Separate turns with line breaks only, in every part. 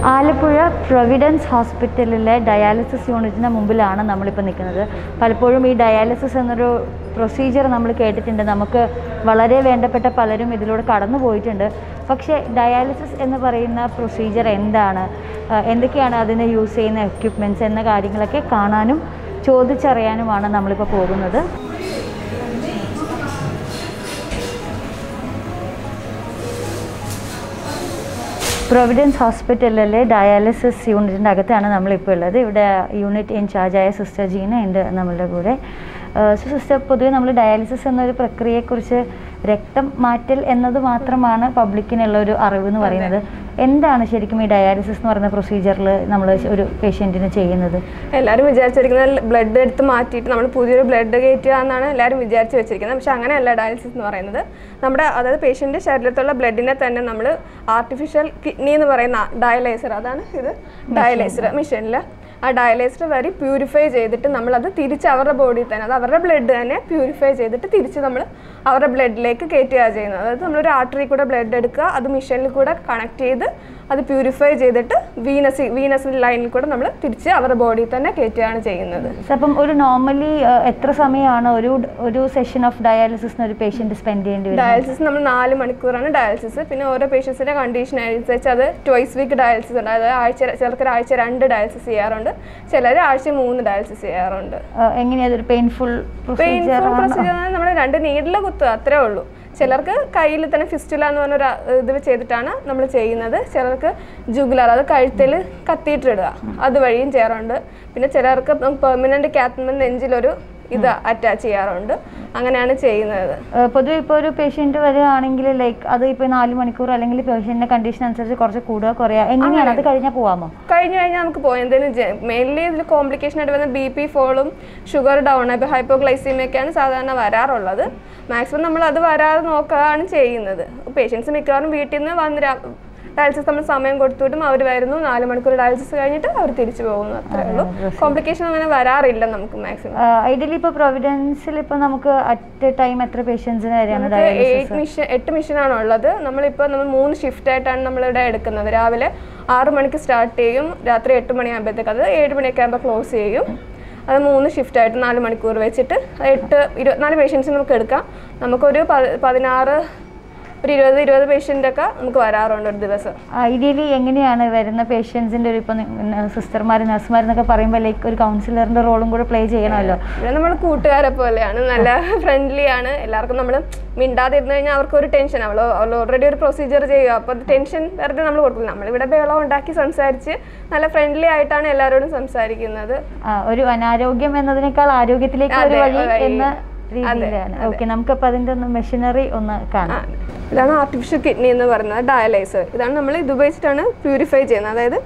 Alappuzha Providence ഹോസ്പിറ്റലിലെ dialysis യൂണിറ്റിന് മുമ്പിലാണ് നമ്മളിപ്പോൾ നിൽക്കുന്നത്. പലപ്പോഴും ഈ ഡയാലിസിസ് എന്നൊരു പ്രൊസീജിയർ നമ്മൾ കേട്ടിട്ടുണ്ട്, നമുക്ക് വളരെ വേണ്ടപ്പെട്ട പലരും ഇതിലൂടെ കടന്നു പോയിട്ടുണ്ട്. പക്ഷേ ഡയാലിസിസ് എന്ന് പറയുന്ന പ്രൊസീജിയർ എന്താണ്, എന്തൊക്കെയാണ് അതിന് യൂസ് ചെയ്യുന്ന എക്യുപ്മെൻറ്റ്സ് എന്ന കാര്യങ്ങളൊക്കെ കാണാനും ചോദിച്ചറിയാനുമാണ് നമ്മളിപ്പോൾ പോകുന്നത്. പ്രൊവിഡൻസ് ഹോസ്പിറ്റലിലെ ഡയാലിസിസ് യൂണിറ്റിൻ്റെ അകത്താണ് നമ്മളിപ്പോൾ ഉള്ളത്. ഇവിടെ യൂണിറ്റ് ഇൻചാർജായ സിസ്റ്റർ ജീന ഉണ്ട് നമ്മളുടെ കൂടെ. സിസ്റ്റർ, പൊതുവെ നമ്മൾ ഡയാലിസിസ് എന്നൊരു പ്രക്രിയയെക്കുറിച്ച് രക്തം മാറ്റൽ എന്നത് മാത്രമാണ് പബ്ലിക്കിനുള്ള ഒരു അറിവ് എന്ന് പറയുന്നത്. എന്താണ് ശരിക്കും ഈ ഡയാലിസിസ് എന്ന് പറയുന്ന പ്രൊസീജിയറിൽ നമ്മൾ ഒരു പേഷ്യൻറ്റിന് ചെയ്യുന്നത്?
എല്ലാവരും വിചാരിച്ചിരിക്കുന്നത് ബ്ലഡ് എടുത്ത് മാറ്റിയിട്ട് നമ്മൾ പുതിയൊരു ബ്ലഡ് കയറ്റുക എന്നാണ് എല്ലാവരും വിചാരിച്ച് വെച്ചിരിക്കുന്നത്. പക്ഷേ അങ്ങനെയല്ല ഡയാലിസിസ് എന്ന് പറയുന്നത്. നമ്മുടെ അതായത് പേഷ്യൻ്റെ ശരീരത്തിലുള്ള ബ്ലഡിനെ തന്നെ നമ്മൾ ആർട്ടിഫിഷ്യൽ കിഡ്നി എന്ന് പറയുന്ന ഡയലൈസർ, അതാണ് ഇത് ഡയലൈസർ മെഷീനിൽ, ആ ഡയലൈസർ വഴി പ്യൂരിഫൈ ചെയ്തിട്ട് നമ്മളത് തിരിച്ച് അവരുടെ ബോഡിയിൽ തന്നെ, അത് അവരുടെ ബ്ലഡ് തന്നെ പ്യൂരിഫൈ ചെയ്തിട്ട് തിരിച്ച് നമ്മൾ അവരുടെ ബ്ലഡിലേക്ക് കയറ്റുക ചെയ്യുന്നത്. അതായത് നമ്മളൊരു ആർട്ടറി കൂടെ ബ്ലഡ് എടുക്കുക, അത് മെഷീനിൽ കൂടെ കണക്ട് ചെയ്ത് അത് പ്യൂരിഫൈ ചെയ്തിട്ട് വീനസ് ലൈനിൽ കൂടെ നമ്മൾ തിരിച്ച് അവരുടെ ബോഡിയിൽ തന്നെ കയറ്റുകയാണ് ചെയ്യുന്നത്.
അപ്പം ഒരു നോർമലി എത്ര സമയമാണ് ഒരു സെഷൻ ഓഫ് ഡയാലിസിസ് ഒരു പേഷ്യൻറ്റ് സ്പെൻഡ് ചെയ്യേണ്ടി വരും?
ഡയാലിസിസ് നമ്മൾ 4 മണിക്കൂറാണ് ഡയാലിസിസ്. പിന്നെ ഓരോ പേഷ്യൻസിൻ്റെ കണ്ടീഷൻ അനുസരിച്ച് അത് ട്വൈസ് വീക്ക് ഡയാലിസിസ് ഉണ്ട്. അതായത് ചിലർക്ക് ആഴ്ച 2 ഡയാലിസിസ് ചെയ്യാറുണ്ട്, ചിലർ ആഴ്ച 3 ഡയാലിസിസ് ചെയ്യാറുണ്ട്.
എങ്ങനെയാണ് ഒരു പെയിൻഫുൾ പ്രൊസീജിയർ?
നമ്മൾ 2 നീഡിൽ കുത്തുക, അത്രേ ഉള്ളൂ. ചിലർക്ക് കയ്യിൽ തന്നെ ഫിസ്റ്റുല എന്ന് പറഞ്ഞൊരു ഇത് ചെയ്തിട്ടാണ് നമ്മൾ ചെയ്യുന്നത്. ചിലർക്ക് ജുഗുലാർ, അത് കഴുത്തിൽ കത്തിയിട്ടിടുക, അതുവഴിയും ചെയ്യാറുണ്ട്. പിന്നെ ചിലർക്ക് പെർമനന്റ് കാത്തമെന്റ് നെഞ്ചിലൊരു ഇത് അറ്റാച്ച് ചെയ്യാറുണ്ട്. അങ്ങനെയാണ് ചെയ്യുന്നത്.
പൊതുവെ ഇപ്പോൾ ഒരു പേഷ്യൻറ്റ് വരികയാണെങ്കിൽ ലൈക്ക് അത് ഇപ്പോൾ 4 മണിക്കൂർ അല്ലെങ്കിൽ പേഷ്യൻറ്റിൻ്റെ കണ്ടീഷൻ അനുസരിച്ച് കുറച്ച് കൂടുക കുറയുക, എങ്ങനെയാണ്? അത് കഴിഞ്ഞാൽ പോകാമോ? കഴിഞ്ഞാൽ
നമുക്ക് പോകാം. എന്തെങ്കിലും മെയിൻലി ഇതിൽ കോംപ്ലിക്കേഷൻ ആയിട്ട് വരുന്ന BP ഫോളും ഷുഗർ ഡൗൺ, ഇപ്പോൾ ഹൈപ്പോഗ്ലൈസീമിയൊക്കെയാണ് സാധാരണ വരാറുള്ളത്. മാക്സിമം നമ്മൾ അത് വരാതെ നോക്കുകയാണ് ചെയ്യുന്നത്. പേഷ്യൻസ് മിക്കവാറും വീട്ടിൽ നിന്ന് വന്ന് ഡയാലിസിസ് നമ്മൾ സമയം കൊടുത്തിട്ടും അവർ വരുന്നു, 4 മണിക്കൂർ ഡയാലിസിസ് കഴിഞ്ഞിട്ട് അവർ തിരിച്ചു പോകുന്നു, അത്രേ ഉള്ളൂ. കോംപ്ലിക്കേഷൻ അങ്ങനെ വരാറില്ല നമുക്ക് മാക്സിമം.
ഐഡിയലി ഇപ്പോൾ പ്രൊവിഡൻസിൽ ഇപ്പോൾ നമുക്ക് അറ്റ് എ ടൈം എത്ര പേഷ്യൻസിന് വരെയാണ് ഡയാലിസിസ്?
8 മെഷീനാണ് ഉള്ളത്. നമ്മൾ 3 ഷിഫ്റ്റ് ആയിട്ടാണ് നമ്മളിവിടെ എടുക്കുന്നത്. രാവിലെ 6 മണിക്ക് സ്റ്റാർട്ട് ചെയ്യും, രാത്രി 8 മണിയാകുമ്പോഴത്തേക്ക് അത് 7 മണിയൊക്കെ ആകുമ്പോൾ ക്ലോസ് ചെയ്യും. അത് 3 ഷിഫ്റ്റായിട്ട് 4 മണിക്കൂർ വെച്ചിട്ട് 24 പേഷ്യൻസ് നമുക്ക് എടുക്കാം. നമുക്കൊരു 20 പേഷ്യൻ്റൊക്കെ നമുക്ക് വരാറുണ്ട് ഒരു ദിവസം.
ഐഡിയലി എങ്ങനെയാണ് വരുന്ന പേഷ്യൻസിൻ്റെ ഒരു ഇപ്പം സിസ്റ്റർമാർ നഴ്സുമാരെന്നൊക്കെ പറയുമ്പോൾ ലൈക്ക് ഒരു കൗൺസിലറിൻ്റെ റോളും കൂടെ പ്ലേ ചെയ്യണമല്ലോ?
ഇവിടെ നമ്മൾ കൂട്ടുകാരെ പോലെയാണ്, നല്ല ഫ്രണ്ട്ലി ആണ്. എല്ലാവർക്കും നമ്മൾ മിണ്ടാതിരുന്നു കഴിഞ്ഞാൽ അവർക്കൊരു ടെൻഷൻ, അവൾ ഓൾറെഡി ഒരു പ്രൊസീജിയർ ചെയ്യുക, അപ്പോൾ അത് ടെൻഷൻ വെറുതെ നമ്മൾ കൊടുക്കില്ല. നമ്മളിവിടെ ബഹളം ഉണ്ടാക്കി സംസാരിച്ച് നല്ല ഫ്രണ്ട്ലി ആയിട്ടാണ് എല്ലാവരോടും സംസാരിക്കുന്നത്.
ഒരു അനാരോഗ്യം എന്നതിനേക്കാൾ ആരോഗ്യത്തിലേക്ക് ഒരു വഴി എന്ന രീതിയിലാണ്. ഓക്കെ, നമുക്കപ്പോൾ അതിൻ്റെ മെഷീനറി ഒന്ന് കാണാം.
ഇതാണ് ആർട്ടിഫിഷ്യൽ കിഡ്നി എന്ന് പറയുന്നത് ഡയാലൈസർ. ഇതാണ് നമ്മൾ ഇത് ഉപയോഗിച്ചിട്ടാണ് പ്യൂരിഫൈ ചെയ്യുന്നത്. അതായത്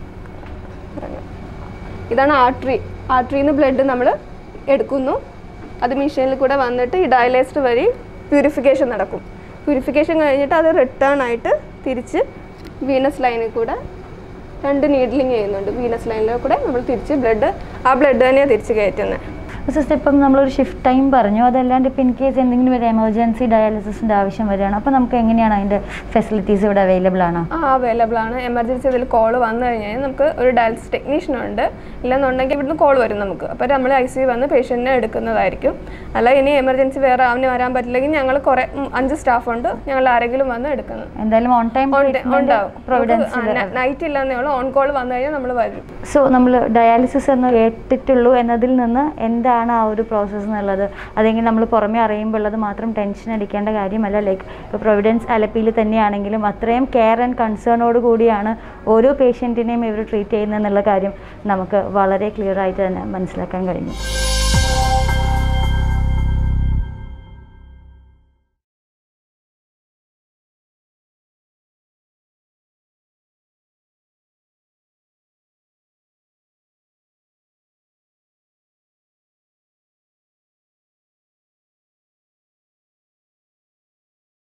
ഇതാണ് ആർട്ടറിയിൽ നിന്ന് ബ്ലഡ് നമ്മൾ എടുക്കുന്നു, അത് മെഷീനിൽ കൂടെ വന്നിട്ട് ഈ ഡയാലൈസർ വഴി പ്യൂരിഫിക്കേഷൻ നടക്കും. പ്യൂരിഫിക്കേഷൻ കഴിഞ്ഞിട്ട് അത് റിട്ടേൺ ആയിട്ട് തിരിച്ച് വീനസ് ലൈനിൽ കൂടെ 2 നീഡ്ലിങ് ചെയ്യുന്നുണ്ട്. വീനസ് ലൈനിൽ കൂടെ നമ്മൾ തിരിച്ച് ആ ബ്ലഡ് തന്നെയാണ് തിരിച്ച് കയറ്റുന്നത്.
സിസ്റ്റർ, ഇപ്പം നമ്മളൊരു ഷിഫ്റ്റ് ടൈം പറഞ്ഞു, അതല്ലാണ്ട് ഇപ്പം ഇൻ കേസ് എന്തെങ്കിലും ഒരു എമർജൻസി ഡയാലിസിസിൻ്റെ ആവശ്യം വരികയാണ്, അപ്പോൾ നമുക്ക് എങ്ങനെയാണ് അതിൻ്റെ ഫെസിലിറ്റീസ് ഇവിടെ അവൈലബിൾ ആണോ?
അവൈലബിൾ ആണ്. എമർജൻസി ഇതിൽ കോൾ വന്നു കഴിഞ്ഞാൽ നമുക്ക് ഒരു ഡയാലിസിസ് ടെക്നീഷ്യൻ ഉണ്ട്, ഇല്ലെന്നുണ്ടെങ്കിൽ ഇവിടുന്ന് കോൾ വരും നമുക്ക്. അപ്പോൾ നമ്മൾ ICU വന്ന് പേഷ്യൻറ്റിനെ എടുക്കുന്നതായിരിക്കും. അല്ല ഇനി എമർജൻസി വേറെ അവന് വരാൻ പറ്റില്ലെങ്കിൽ ഞങ്ങൾ 5 സ്റ്റാഫ് ഉണ്ട്, ഞങ്ങൾ ആരെങ്കിലും വന്ന് എടുക്കുന്നത്.
എന്തായാലും ഓൺ ടൈം
ഉണ്ടാവും. നൈറ്റ് ഇല്ലെന്നേ ഉള്ളൂ, ഓൺ കോൾ വന്നു കഴിഞ്ഞാൽ നമ്മൾ വരും.
സോ നമ്മൾ ഡയാലിസിസ് എന്ന് കേട്ടിട്ടുള്ളൂ എന്നതിൽ നിന്ന് എന്താണ് ആ ഒരു പ്രോസസ്സ് എന്നുള്ളത്, അതെങ്കിൽ നമ്മൾ പുറമേ അറിയുമ്പോൾ ഉള്ളത് മാത്രം ടെൻഷൻ അടിക്കേണ്ട കാര്യമല്ല. ലൈക്ക് ഇപ്പോൾ പ്രൊവിഡൻസ് ആലപ്പിയിൽ തന്നെയാണെങ്കിലും അത്രയും കെയർ ആൻഡ് കൺസേണോട് കൂടിയാണ് ഓരോ പേഷ്യൻറ്റിനെയും ഇവർ ട്രീറ്റ് ചെയ്യുന്നതെന്നുള്ള കാര്യം നമുക്ക് വളരെ ക്ലിയർ ആയിട്ട് തന്നെ മനസ്സിലാക്കാൻ കഴിഞ്ഞു.